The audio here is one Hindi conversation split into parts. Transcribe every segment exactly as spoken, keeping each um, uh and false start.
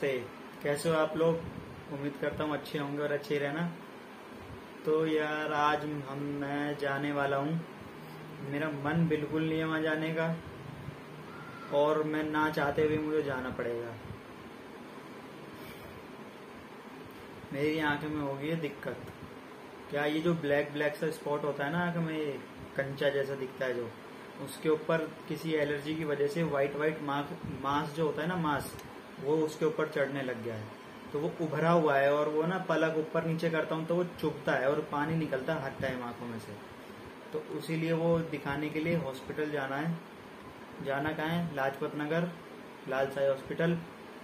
नमस्ते। कैसे हो आप लोग? उम्मीद करता हूँ अच्छे होंगे और अच्छे रहना। तो यार आज हम मैं जाने वाला हूँ। मेरा मन बिल्कुल नहीं है वहाँ जाने का और मैं ना चाहते हुए मुझे जाना पड़ेगा। मेरी आंख में होगी है दिक्कत। क्या ये जो ब्लैक ब्लैक सा स्पॉट होता है ना आंख में, ये कंचा जैसा दिखता है जो, उसके ऊपर किसी एलर्जी की वजह से व्हाइट व्हाइट मांस जो होता है ना, मांस वो उसके ऊपर चढ़ने लग गया है। तो वो उभरा हुआ है और वो ना पलक ऊपर नीचे करता हूँ तो वो चुभता है और पानी निकलता है हर टाइम आंखों में से। तो इसीलिए वो दिखाने के लिए हॉस्पिटल जाना है। जाना कहाँ है? लाजपत नगर, लाल साई हॉस्पिटल।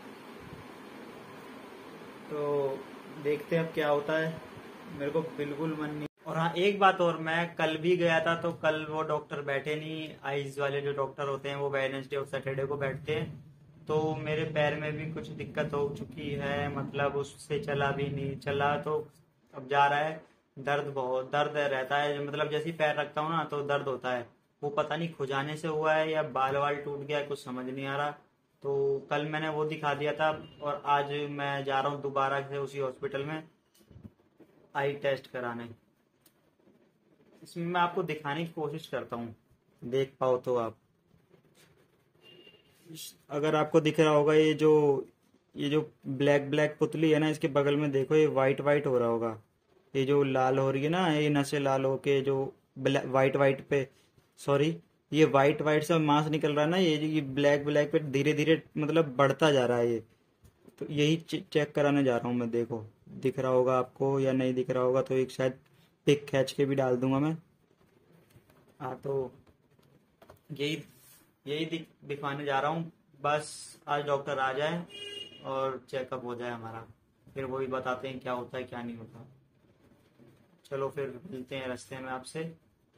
तो देखते हैं अब क्या होता है। मेरे को बिल्कुल मन नहीं। और हाँ, एक बात और, मैं कल भी गया था तो कल वो डॉक्टर बैठे नहीं। आईज वाले जो डॉक्टर होते हैं वो वेडनेसडे और सैटरडे को बैठते हैं। तो मेरे पैर में भी कुछ दिक्कत हो चुकी है, मतलब उससे चला भी नहीं चला, तो अब जा रहा है। दर्द बहुत दर्द रहता है, मतलब जैसे ही पैर रखता हूँ ना तो दर्द होता है। वो पता नहीं खुजाने से हुआ है या बाल वाल टूट गया है, कुछ समझ नहीं आ रहा। तो कल मैंने वो दिखा दिया था और आज मैं जा रहा हूँ दोबारा से उसी हॉस्पिटल में आई टेस्ट कराने। इसमें मैं आपको दिखाने की कोशिश करता हूँ, देख पाओ तो आप। अगर आपको दिख रहा होगा ये जो ये जो ब्लैक ब्लैक पुतली है ना, इसके बगल में देखो ये वाइट वाइट हो रहा होगा। ये जो लाल हो रही है ना, ये नसें लाल होके जो वाइट वाइट पे, सॉरी, ये वाइट वाइट सा मांस निकल रहा है ना, ये ये ब्लैक ब्लैक पे धीरे धीरे मतलब बढ़ता जा रहा है ये। तो यही चेक कराने जा रहा हूँ मैं। देखो दिख रहा होगा आपको या नहीं दिख रहा होगा तो एक शायद पिक खींच के भी डाल दूंगा मैं। हाँ, तो यही यही दिखाने जा रहा हूँ। बस आज डॉक्टर आ जाए और चेकअप हो जाए हमारा, फिर वही बताते हैं क्या होता है क्या नहीं होता। चलो फिर मिलते हैं रास्ते में आपसे।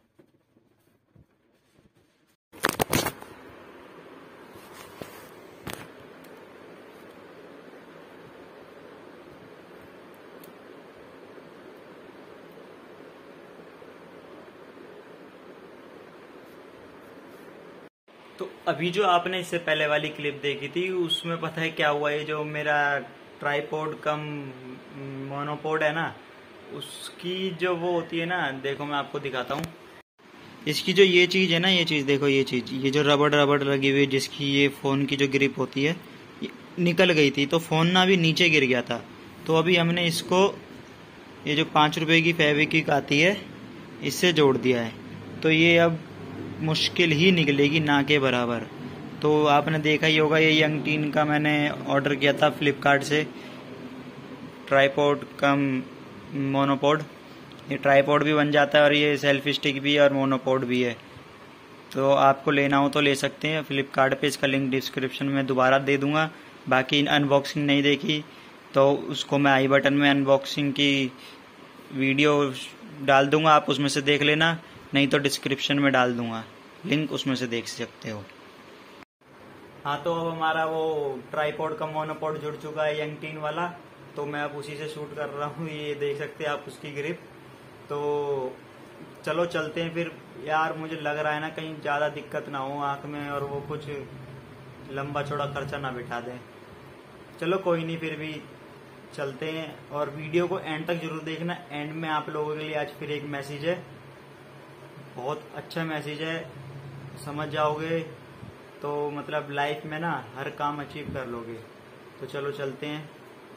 तो अभी जो आपने इससे पहले वाली क्लिप देखी थी उसमें पता है क्या हुआ? ये जो मेरा ट्राइपॉड कम मोनोपोड है ना, उसकी जो वो होती है ना, देखो मैं आपको दिखाता हूँ। इसकी जो ये चीज़ है ना, ये चीज़ देखो, ये चीज़, ये जो रबड़ रबड़ लगी हुई है जिसकी ये फ़ोन की जो ग्रिप होती है, ये निकल गई थी। तो फ़ोन ना भी नीचे गिर गया था। तो अभी हमने इसको, ये जो पाँच रुपए की फेविक्विक आती है, इससे जोड़ दिया है। तो ये अब मुश्किल ही निकलेगी ना के बराबर। तो आपने देखा ही होगा, ये यंग टीन का मैंने ऑर्डर किया था फ्लिपकार्ट से, ट्राइपॉड कम मोनोपोड। ये ट्राइपॉड भी बन जाता है और ये सेल्फी स्टिक भी है और मोनोपोड भी है। तो आपको लेना हो तो ले सकते हैं फ्लिपकार्ट पे। इसका लिंक डिस्क्रिप्शन में दोबारा दे दूंगा। बाकी अनबॉक्सिंग नहीं देखी तो उसको मैं आई बटन में अनबॉक्सिंग की वीडियो डाल दूंगा, आप उसमें से देख लेना, नहीं तो डिस्क्रिप्शन में डाल दूंगा लिंक, उसमें से देख सकते हो। हाँ, तो अब हमारा वो ट्राइपॉड का मोनोपोड जुड़ चुका है यंग टीन वाला। तो मैं अब उसी से शूट कर रहा हूँ। ये देख सकते हैं आप उसकी ग्रिप। तो चलो चलते हैं फिर। यार मुझे लग रहा है ना कहीं ज़्यादा दिक्कत ना हो आँख में और वो कुछ लंबा चौड़ा खर्चा ना बिठा दें। चलो कोई नहीं, फिर भी चलते हैं। और वीडियो को एंड तक जरूर देखना। एंड में आप लोगों के लिए आज फिर एक मैसेज है, बहुत अच्छा मैसेज है, समझ जाओगे तो मतलब लाइफ में ना हर काम अचीव कर लोगे। तो चलो चलते हैं,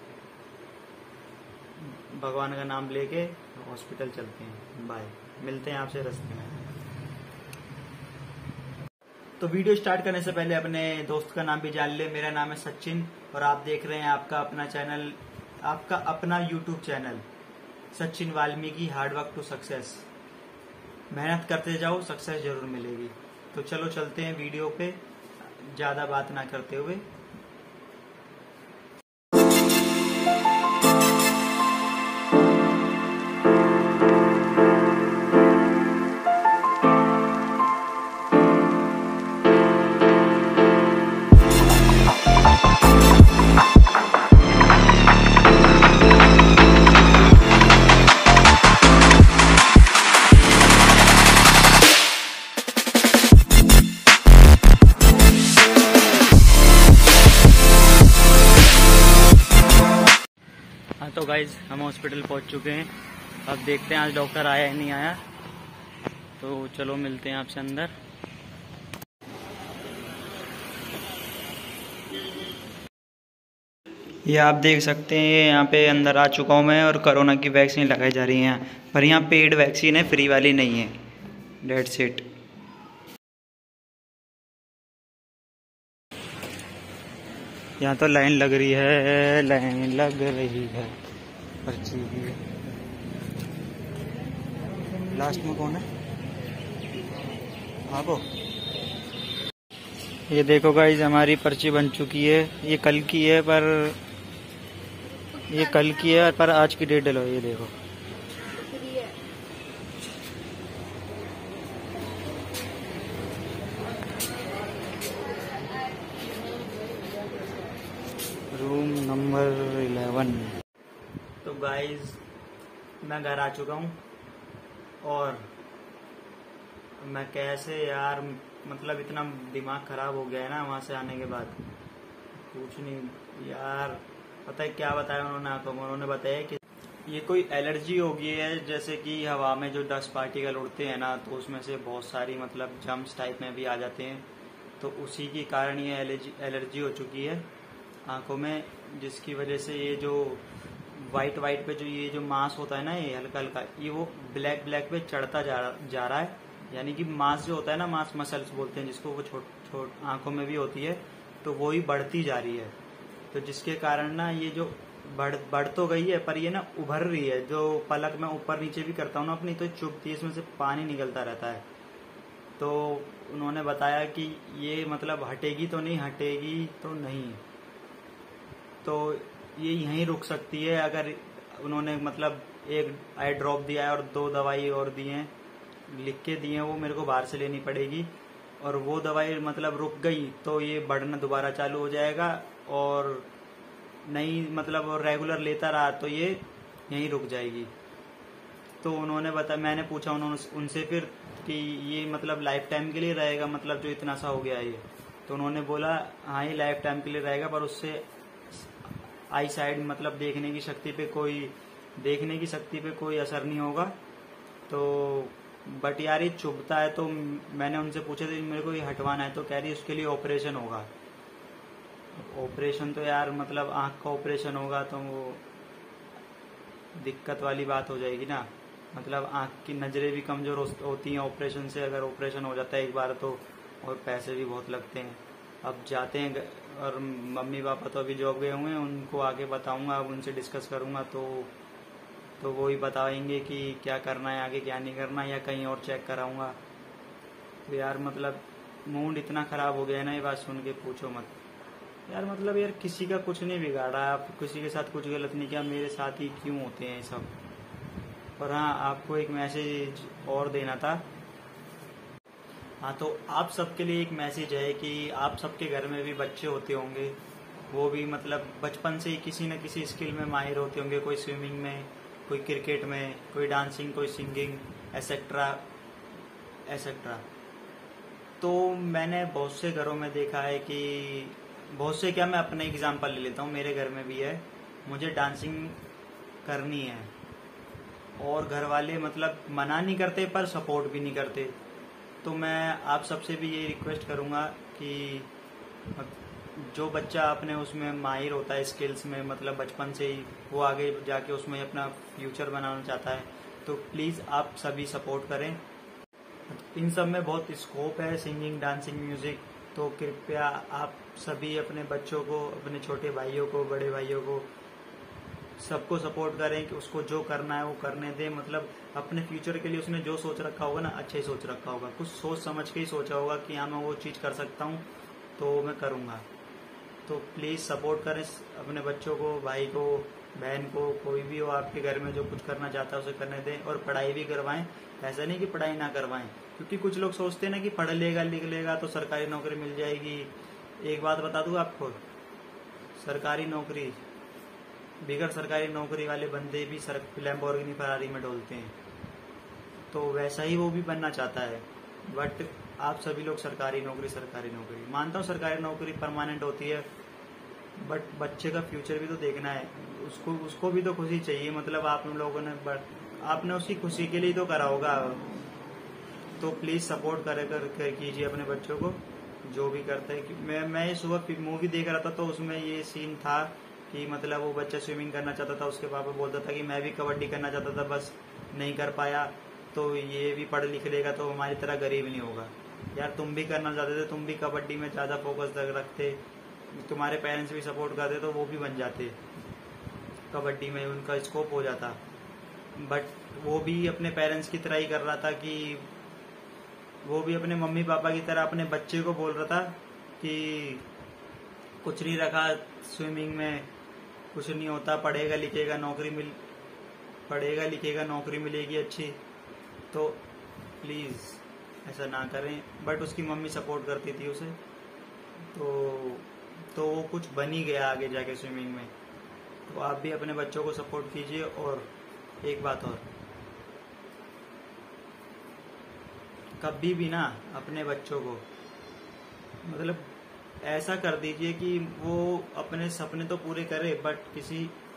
भगवान का नाम लेके हॉस्पिटल चलते हैं। बाय, मिलते हैं आपसे रास्ते में। तो वीडियो स्टार्ट करने से पहले अपने दोस्त का नाम भी जान ले। मेरा नाम है सचिन और आप देख रहे हैं आपका अपना चैनल, आपका अपना YouTube channel Sachin Valmiki hard work to success. मेहनत करते जाओ, सक्सेस जरूर मिलेगी। तो चलो चलते हैं वीडियो पे, ज़्यादा बात ना करते हुए। गाइज हम हॉस्पिटल पहुंच चुके हैं। अब देखते हैं आज डॉक्टर आया या नहीं आया, तो चलो मिलते हैं आपसे अंदर। ये आप देख सकते हैं यहाँ पे अंदर आ चुका हूँ मैं और कोरोना की वैक्सीन लगाई जा रही है, पर यहाँ पेड वैक्सीन है, फ्री वाली नहीं है। That's it. यहाँ तो लाइन लग रही है, लाइन लग रही है पर्ची की। लास्ट में कौन है? आपको ये देखो गाइस, हमारी पर्ची बन चुकी है। ये कल की है, पर ये कल की है पर आज की डेट डलो। ये देखो, रूम नंबर इलेवन। तो गाइस मैं घर आ चुका हूँ और मैं कैसे यार, मतलब इतना दिमाग खराब हो गया है ना वहाँ से आने के बाद, कुछ नहीं यार। पता है क्या बताया उन्होंने आंखों में? उन्होंने बताया कि ये कोई एलर्जी हो गई है, जैसे कि हवा में जो डस्ट पार्टिकल उड़ते हैं ना, तो उसमें से बहुत सारी मतलब जम्स टाइप में भी आ जाते हैं, तो उसी के कारण ये एलर्जी एलर्जी हो चुकी है आंखों में, जिसकी वजह से ये जो वाइट वाइट पे जो ये जो मांस होता है ना, ये हल्का हल्का ये वो ब्लैक ब्लैक पे चढ़ता जा, जा रहा है। यानी कि मांस जो होता है ना, मांस मसल्स बोलते हैं जिसको, वो छोट छोट आंखों में भी होती है, तो वो ही बढ़ती जा रही है। तो जिसके कारण ना ये जो बढ़ बढ़ तो गई है, पर ये ना उभर रही है। जो पलक मैं ऊपर नीचे भी करता हूँ ना अपनी, तो चुभती है, इसमें से पानी निकलता रहता है। तो उन्होंने बताया कि ये मतलब हटेगी तो नहीं, हटेगी तो नहीं, तो ये यहीं रुक सकती है। अगर उन्होंने मतलब एक आई ड्रॉप दिया है और दो दवाई और दी हैं, लिख के दिए हैं, वो मेरे को बाहर से लेनी पड़ेगी। और वो दवाई मतलब रुक गई तो ये बढ़ना दोबारा चालू हो जाएगा, और नहीं मतलब रेगुलर लेता रहा तो ये यहीं रुक जाएगी। तो उन्होंने बताया, मैंने पूछा उन्होंने उनसे फिर कि ये मतलब लाइफ टाइम के लिए रहेगा, मतलब जो इतना सा हो गया है ये? तो उन्होंने बोला हाँ ये लाइफ टाइम के लिए रहेगा, पर उससे आई साइड मतलब देखने की शक्ति पे कोई देखने की शक्ति पे कोई असर नहीं होगा। तो बट यार ये चुभता है। तो मैंने उनसे पूछा था मेरे को ये हटवाना है, तो कह रही उसके लिए ऑपरेशन होगा। ऑपरेशन तो यार मतलब आंख का ऑपरेशन होगा तो वो दिक्कत वाली बात हो जाएगी ना, मतलब आंख की नजरें भी कमजोर होती हैं ऑपरेशन से, अगर ऑपरेशन हो जाता है एक बार तो, और पैसे भी बहुत लगते हैं। अब जाते हैं, और मम्मी पापा तो अभी जॉब गए हुए हैं, उनको आगे बताऊंगा, अब उनसे डिस्कस करूंगा, तो तो वो ही बताएंगे कि क्या करना है आगे, क्या नहीं करना, या कहीं और चेक कराऊंगा। तो यार मतलब मूड इतना खराब हो गया है ना, ये बात सुन के पूछो मत यार। मतलब यार किसी का कुछ नहीं बिगाड़ा, आप किसी के साथ कुछ गलत नहीं किया, मेरे साथ ही क्यों होते हैं सब। और हाँ, आपको एक मैसेज और देना था। हाँ, तो आप सबके लिए एक मैसेज है कि आप सबके घर में भी बच्चे होते होंगे, वो भी मतलब बचपन से ही किसी न किसी स्किल में माहिर होते होंगे, कोई स्विमिंग में, कोई क्रिकेट में, कोई डांसिंग, कोई सिंगिंग, एसेट्रा एसेट्रा। तो मैंने बहुत से घरों में देखा है कि बहुत से क्या, मैं अपने एग्जांपल ले लेता हूँ, मेरे घर में भी है, मुझे डांसिंग करनी है और घर वाले मतलब मना नहीं करते पर सपोर्ट भी नहीं करते। तो मैं आप सबसे भी ये रिक्वेस्ट करूँगा कि जो बच्चा अपने उसमें माहिर होता है स्किल्स में, मतलब बचपन से ही वो आगे जाके उसमें अपना फ्यूचर बनाना चाहता है, तो प्लीज़ आप सभी सपोर्ट करें। इन सब में बहुत स्कोप है, सिंगिंग, डांसिंग, म्यूजिक। तो कृपया आप सभी अपने बच्चों को, अपने छोटे भाइयों को, बड़े भाइयों को, सबको सपोर्ट करें कि उसको जो करना है वो करने दें। मतलब अपने फ्यूचर के लिए उसने जो सोच रखा होगा ना, अच्छा ही सोच रखा होगा, कुछ सोच समझ के ही सोचा होगा कि हाँ मैं वो चीज़ कर सकता हूँ तो मैं करूँगा। तो प्लीज़ सपोर्ट करें अपने बच्चों को, भाई को, बहन को, कोई भी हो आपके घर में जो कुछ करना चाहता है उसे करने दें, और पढ़ाई भी करवाएं। ऐसा नहीं कि पढ़ाई ना करवाएं, क्योंकि कुछ लोग सोचते हैं ना कि पढ़ लेगा लिख लेगा तो सरकारी नौकरी मिल जाएगी। एक बात बता दूं आपको, सरकारी नौकरी, बिगड़ सरकारी नौकरी वाले बंदे भी सर लैम्बोर्गिनी फरारी में डोलते हैं, तो वैसा ही वो भी बनना चाहता है। बट आप सभी लोग सरकारी नौकरी सरकारी नौकरी मानता हूँ, सरकारी नौकरी परमानेंट होती है, बट बच्चे का फ्यूचर भी तो देखना है। उसको उसको भी तो खुशी चाहिए। मतलब आप लोगों ने आपने उसकी खुशी के लिए तो करा होगा, तो प्लीज सपोर्ट करे कर, कर कीजिए अपने बच्चों को जो भी करते हैं। मैं मैं सुबह मूवी देख रहा था तो उसमें ये सीन था कि मतलब वो बच्चा स्विमिंग करना चाहता था, उसके पापा बोलता था कि मैं भी कबड्डी करना चाहता था बस नहीं कर पाया, तो ये भी पढ़ लिख लेगा तो हमारी तरह गरीब नहीं होगा। यार तुम भी करना चाहते थे, तुम भी कबड्डी में ज्यादा फोकस रखते, तुम्हारे पेरेंट्स भी सपोर्ट करते तो वो भी बन जाते, कबड्डी में उनका स्कोप हो जाता। बट वो भी अपने पेरेंट्स की तरह ही कर रहा था कि वो भी अपने मम्मी पापा की तरह अपने बच्चे को बोल रहा था कि कुछ नहीं रखा स्विमिंग में, कुछ नहीं होता, पढ़ेगा लिखेगा नौकरी मिल पढ़ेगा लिखेगा नौकरी मिलेगी अच्छी। तो प्लीज ऐसा ना करें। बट उसकी मम्मी सपोर्ट करती थी उसे, तो तो वो कुछ बन ही गया आगे जाके स्विमिंग में। तो आप भी अपने बच्चों को सपोर्ट कीजिए। और एक बात और, कभी भी ना अपने बच्चों को मतलब ऐसा कर दीजिए कि वो अपने सपने तो पूरे करे बट किसी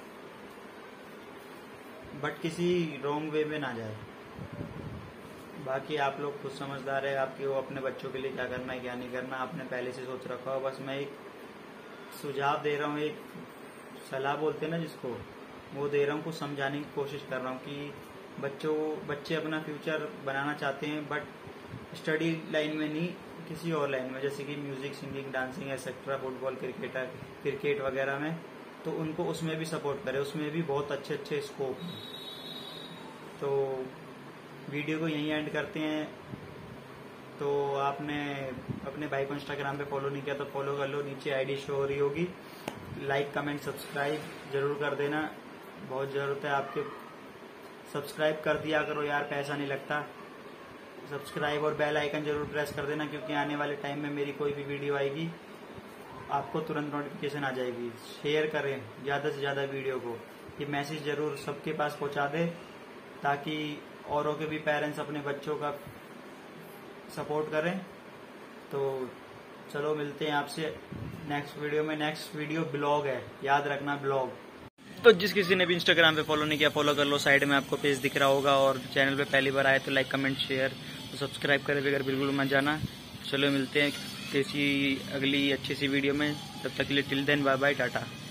बट किसी रॉन्ग वे में ना जाए। बाकी आप लोग खुद समझदार है आपके, वो अपने बच्चों के लिए क्या करना है क्या नहीं करना आपने पहले से सोच रखा हो। बस मैं एक सुझाव दे रहा हूँ, एक सलाह बोलते हैं ना जिसको, वो दे रहा हूँ, कुछ समझाने की कोशिश कर रहा हूँ कि बच्चों बच्चे अपना फ्यूचर बनाना चाहते हैं बट स्टडी लाइन में नहीं, किसी और लाइन में, जैसे कि music, singing, dancing etcetera, football, cricketer cricket वगैरह में, तो उनको उसमें भी सपोर्ट करें, उसमें भी बहुत अच्छे अच्छे स्कोप हैं। तो वीडियो को यहीं एंड करते हैं। तो आपने अपने भाई को इंस्टाग्राम पे फॉलो नहीं किया तो फॉलो कर लो, नीचे आईडी शो हो रही होगी। लाइक कमेंट सब्सक्राइब जरूर कर देना, बहुत जरूरत है आपके। सब्सक्राइब कर दिया करो यार, पैसा नहीं लगता। सब्सक्राइब और बेल आइकन जरूर प्रेस कर देना, क्योंकि आने वाले टाइम में मेरी कोई भी वीडियो आएगी आपको तुरंत नोटिफिकेशन आ जाएगी। शेयर करें ज़्यादा से ज़्यादा वीडियो को, ये मैसेज जरूर सबके पास पहुंचा दे ताकि औरों के भी पेरेंट्स अपने बच्चों का सपोर्ट करें। तो चलो मिलते हैं आपसे नेक्स्ट वीडियो में। नेक्स्ट वीडियो ब्लॉग है, याद रखना ब्लॉग। तो जिस किसी ने भी इंस्टाग्राम पे फॉलो नहीं किया फॉलो कर लो, साइड में आपको पेज दिख रहा होगा। और चैनल पे पहली बार आए तो लाइक कमेंट शेयर तो सब्सक्राइब करे बगैर बिल्कुल मत जाना। चलो मिलते हैं किसी अगली अच्छी सी वीडियो में, तब तक के लिए till then bye bye Tata.